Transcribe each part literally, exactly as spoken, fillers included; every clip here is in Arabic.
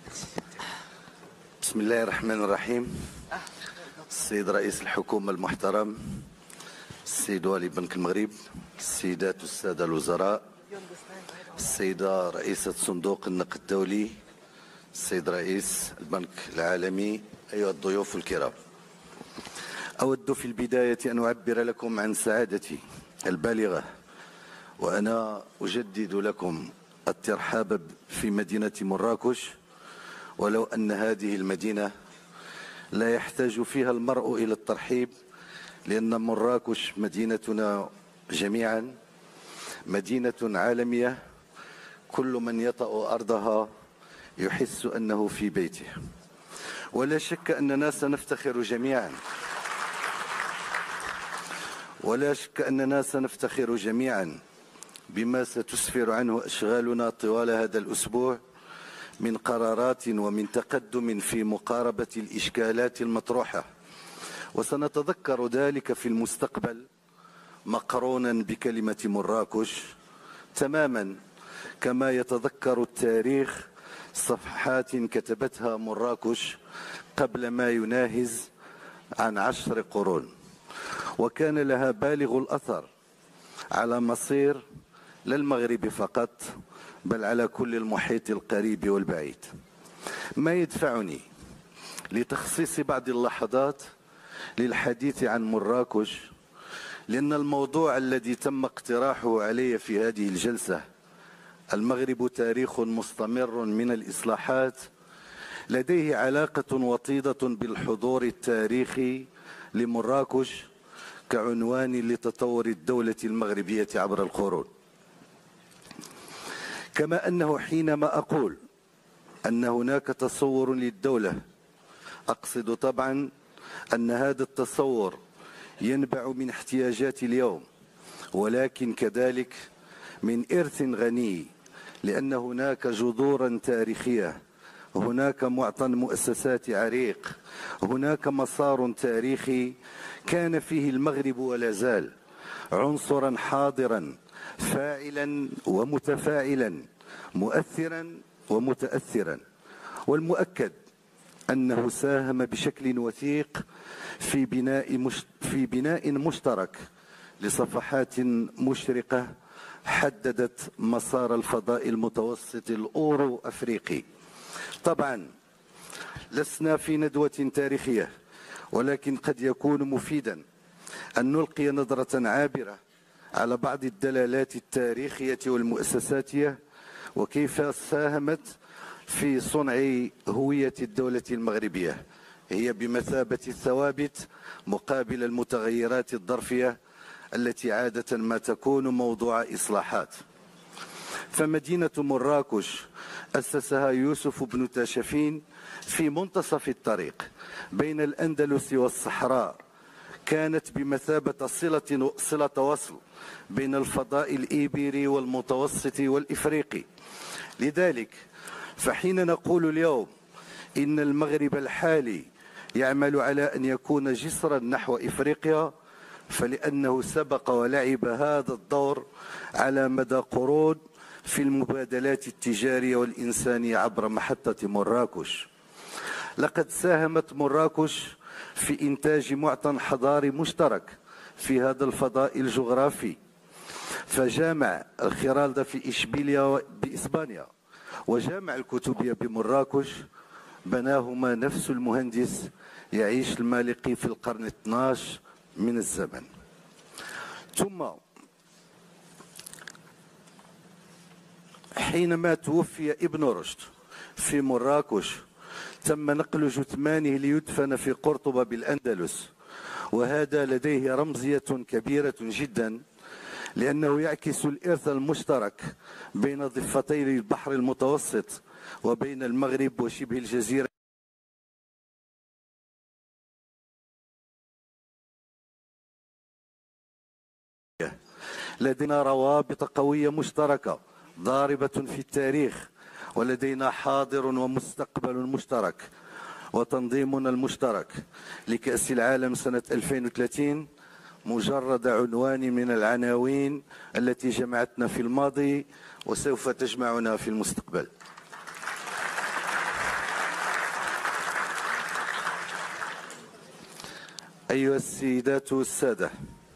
بسم الله الرحمن الرحيم. السيد رئيس الحكومة المحترم، السيد والي بنك المغرب، السيدات والسادة الوزراء، السيدة رئيسة صندوق النقد الدولي، السيد رئيس البنك العالمي، أيها الضيوف الكرام، أود في البداية أن أعبر لكم عن سعادتي البالغة وأنا أجدد لكم الترحاب في مدينة مراكش، ولو أن هذه المدينة لا يحتاج فيها المرء إلى الترحيب، لأن مراكش مدينتنا جميعا مدينة عالمية، كل من يطأ أرضها يحس أنه في بيته. ولا شك أننا سنفتخر جميعا ولا شك أننا سنفتخر جميعا بما ستسفر عنه أشغالنا طوال هذا الأسبوع من قرارات ومن تقدم في مقاربة الإشكالات المطروحة، وسنتذكر ذلك في المستقبل مقرونا بكلمة مراكش تماما كما يتذكر التاريخ صفحات كتبتها مراكش قبل ما يناهز عن عشر قرون، وكان لها بالغ الأثر على مصير لا المغرب فقط بل على كل المحيط القريب والبعيد. ما يدفعني لتخصيص بعض اللحظات للحديث عن مراكش، لأن الموضوع الذي تم اقتراحه علي في هذه الجلسة، المغرب تاريخ مستمر من الإصلاحات، لديه علاقة وطيدة بالحضور التاريخي لمراكش كعنوان لتطور الدولة المغربية عبر القرون. كما أنه حينما أقول أن هناك تصور للدولة، أقصد طبعا أن هذا التصور ينبع من احتياجات اليوم، ولكن كذلك من إرث غني، لأن هناك جذورا تاريخية، هناك معطى مؤسسات عريق، هناك مسار تاريخي كان فيه المغرب ولا زال عنصرا حاضرا فاعلا ومتفاعلا، مؤثرا ومتأثرا، والمؤكد أنه ساهم بشكل وثيق في بناء مش في بناء مشترك لصفحات مشرقة حددت مسار الفضاء المتوسط الأورو أفريقي. طبعا لسنا في ندوة تاريخية، ولكن قد يكون مفيدا أن نلقي نظرة عابرة على بعض الدلالات التاريخية والمؤسساتية، وكيف ساهمت في صنع هوية الدولة المغربية، هي بمثابة الثوابت مقابل المتغيرات الظرفية التي عادة ما تكون موضوع إصلاحات. فمدينة مراكش أسسها يوسف بن تاشفين في منتصف الطريق بين الأندلس والصحراء، كانت بمثابة صلة صلة وصل بين الفضاء الإيبيري والمتوسط والإفريقي. لذلك فحين نقول اليوم إن المغرب الحالي يعمل على أن يكون جسرا نحو إفريقيا، فلأنه سبق ولعب هذا الدور على مدى قرون في المبادلات التجارية والإنسانية عبر محطة مراكش. لقد ساهمت مراكش في إنتاج معطى حضاري مشترك في هذا الفضاء الجغرافي، فجامع الخرالدة في إشبيلية بإسبانيا وجامع الكتبية بمراكش بناهما نفس المهندس يعيش المالقي في القرن الاثني عشر من الزمن. ثم حينما توفي ابن رشد في مراكش تم نقل جثمانه ليدفن في قرطبة بالأندلس، وهذا لديه رمزية كبيرة جدا، لأنه يعكس الإرث المشترك بين ضفتي البحر المتوسط وبين المغرب وشبه الجزيرة. لدينا روابط قوية مشتركة ضاربة في التاريخ، ولدينا حاضر ومستقبل مشترك، وتنظيمنا المشترك لكأس العالم سنة ألفين وثلاثين مجرد عنوان من العناوين التي جمعتنا في الماضي وسوف تجمعنا في المستقبل. أيها السيدات والسادة،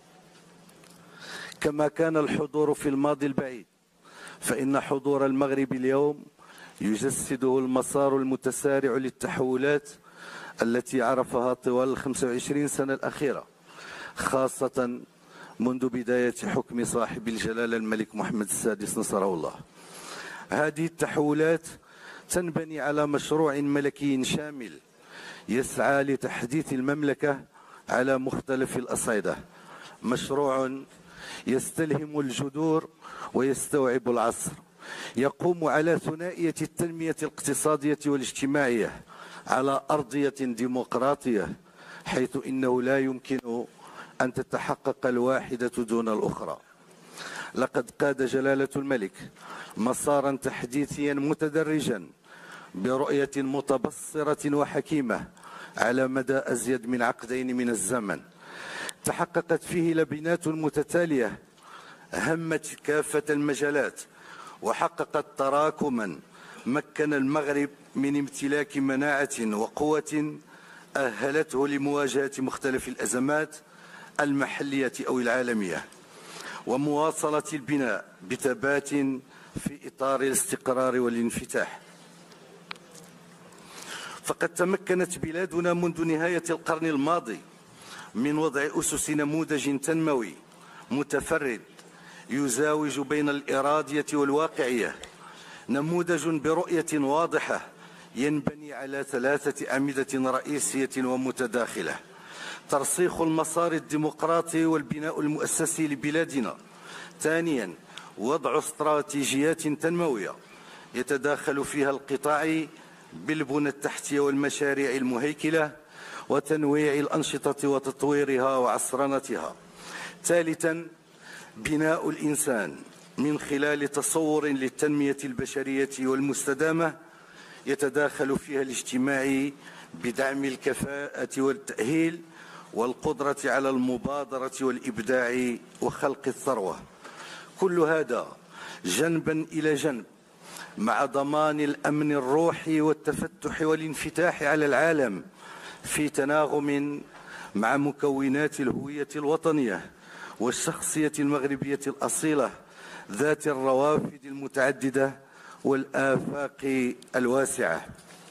كما كان الحضور في الماضي البعيد، فإن حضور المغرب اليوم يجسده المسار المتسارع للتحولات التي عرفها طوال الخمس وعشرين سنة الأخيرة، خاصة منذ بداية حكم صاحب الجلالة الملك محمد السادس نصره الله. هذه التحولات تنبني على مشروع ملكي شامل يسعى لتحديث المملكة على مختلف الأصعدة، مشروع يستلهم الجذور ويستوعب العصر، يقوم على ثنائية التنمية الاقتصادية والاجتماعية على أرضية ديمقراطية، حيث إنه لا يمكن أن تتحقق الواحدة دون الأخرى. لقد قاد جلالة الملك مسارا تحديثيا متدرجا برؤية متبصرة وحكيمة على مدى أزيد من عقدين من الزمن، تحققت فيه لبنات متتالية همت كافة المجالات وحققت تراكما مكن المغرب من امتلاك مناعة وقوة أهلته لمواجهة مختلف الأزمات المحلية أو العالمية، ومواصلة البناء بثبات في إطار الاستقرار والانفتاح. فقد تمكنت بلادنا منذ نهاية القرن الماضي من وضع أسس نموذج تنموي متفرد يزاوج بين الإرادية والواقعية، نموذج برؤية واضحة ينبني على ثلاثة أعمدة رئيسية ومتداخلة: ترسيخ المسار الديمقراطي والبناء المؤسسي لبلادنا. ثانيا، وضع استراتيجيات تنموية يتداخل فيها القطاع بالبنى التحتية والمشاريع المهيكلة وتنويع الأنشطة وتطويرها وعصرنتها. ثالثا، بناء الإنسان من خلال تصور للتنمية البشرية والمستدامة يتداخل فيها الاجتماعي بدعم الكفاءة والتأهيل والقدرة على المبادرة والإبداع وخلق الثروة. كل هذا جنبا إلى جنب مع ضمان الأمن الروحي والتفتح والانفتاح على العالم في تناغم مع مكونات الهوية الوطنية والشخصية المغربية الأصيلة ذات الروافد المتعددة والآفاق الواسعة.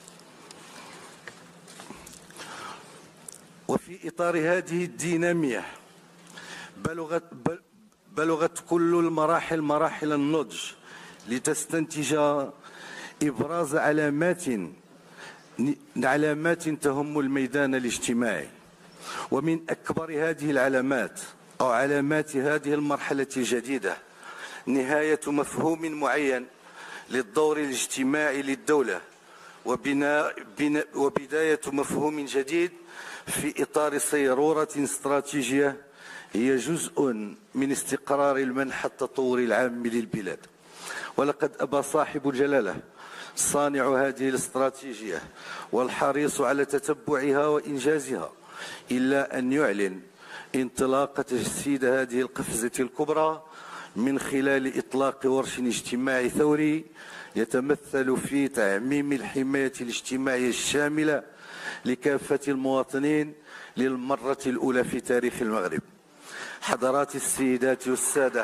وفي إطار هذه الدينامية بلغت, بلغت كل المراحل مراحل النضج لتستنتج إبراز علامات علامات تهم الميدان الاجتماعي. ومن أكبر هذه العلامات أو علامات هذه المرحلة الجديدة نهاية مفهوم معين للدور الاجتماعي للدولة وبناء بناء وبداية مفهوم جديد في إطار صيرورة استراتيجية هي جزء من استقرار المنحى التطوري العام للبلاد. ولقد أبى صاحب الجلالة صانع هذه الاستراتيجية والحريص على تتبعها وإنجازها إلا أن يعلن انطلاق تجسيد هذه القفزة الكبرى من خلال إطلاق ورش اجتماعي ثوري يتمثل في تعميم الحماية الاجتماعية الشاملة لكافة المواطنين للمرة الأولى في تاريخ المغرب. حضرات السيدات والسادة،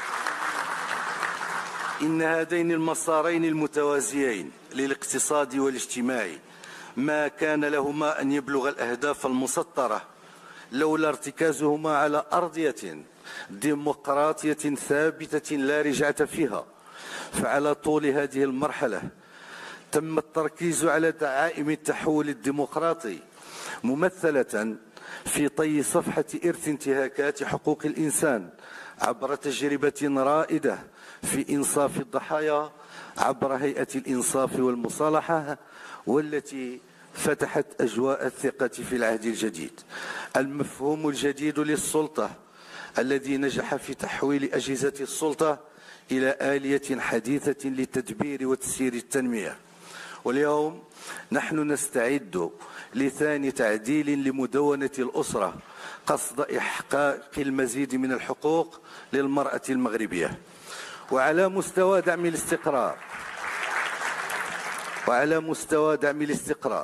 إن هذين المسارين المتوازيين للاقتصاد والاجتماعي ما كان لهما أن يبلغ الأهداف المسطرة لولا ارتكازهما على أرضية ديمقراطية ثابتة لا رجعة فيها. فعلى طول هذه المرحلة تم التركيز على دعائم التحول الديمقراطي ممثلة في طي صفحة إرث انتهاكات حقوق الإنسان عبر تجربة رائدة في إنصاف الضحايا عبر هيئة الإنصاف والمصالحة، والتي فتحت أجواء الثقة في العهد الجديد. المفهوم الجديد للسلطة الذي نجح في تحويل أجهزة السلطة إلى آلية حديثة لتدبير وتسيير التنمية. واليوم نحن نستعد لثاني تعديل لمدونة الأسرة قصد إحقاق المزيد من الحقوق للمرأة المغربية. وعلى مستوى دعم الاستقرار وعلى مستوى دعم الاستقرار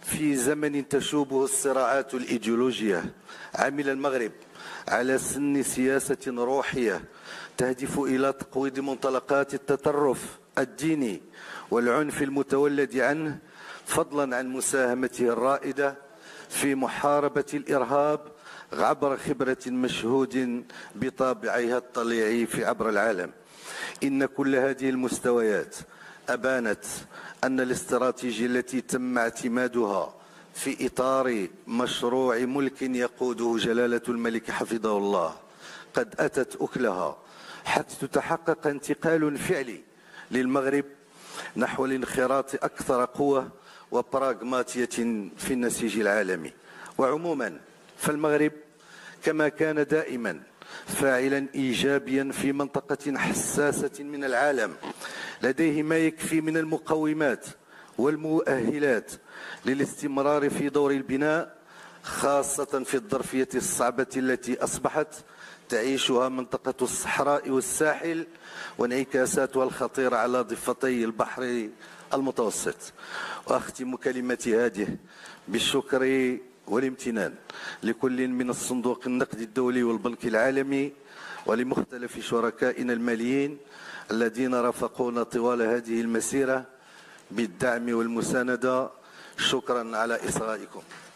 في زمن تشوبه الصراعات الإيديولوجية، عمل المغرب على سن سياسة روحية تهدف إلى تقويض منطلقات التطرف الديني والعنف المتولد عنه، فضلا عن مساهمته الرائدة في محاربة الإرهاب عبر خبرة مشهود بطابعها الطليعي في عبر العالم. إن كل هذه المستويات أبانت أن الاستراتيجية التي تم اعتمادها في إطار مشروع ملك يقوده جلالة الملك حفظه الله قد أتت أكلها، حتى تحقق انتقال فعلي للمغرب نحو الانخراط أكثر قوة وبراغماتية في النسيج العالمي. وعموما فالمغرب كما كان دائما فاعلا إيجابيا في منطقة حساسة من العالم، لديه ما يكفي من المقومات والمؤهلات للاستمرار في دور البناء، خاصة في الظرفية الصعبة التي أصبحت تعيشها منطقة الصحراء والساحل وانعكاساتها الخطيرة على ضفتي البحر المتوسط. وأختم كلمتي هذه بالشكر والامتنان لكل من الصندوق النقد الدولي والبنك العالمي ولمختلف شركائنا الماليين الذين رافقونا طوال هذه المسيرة بالدعم والمساندة. شكرا على إصغائكم.